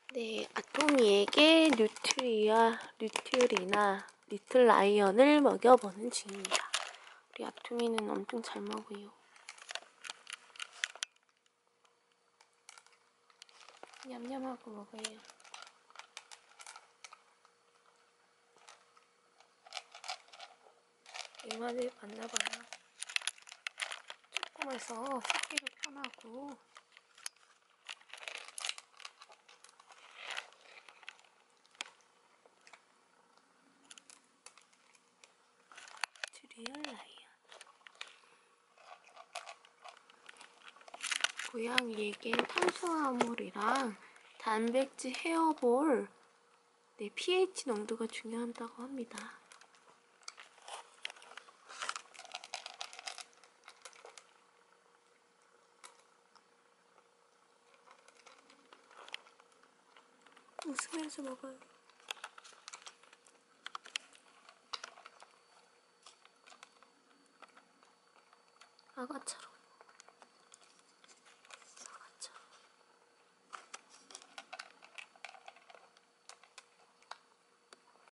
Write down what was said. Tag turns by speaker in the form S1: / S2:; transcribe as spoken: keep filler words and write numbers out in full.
S1: 네, 아토미에게 뉴트리아, 뉴트리나 리틀 라이언을 먹여보는 중입니다. 우리 아토미는 엄청 잘 먹어요. 냠냠하고 먹어요. 입맛을 봤나봐요. 조그매서 섞기도 편하고. 리얼 라이언. 고양이에겐 탄수화물이랑 단백질 헤어볼, 네, 피에이치 농도가 중요하다고 합니다. 웃으면서 먹어요. 아가처럼.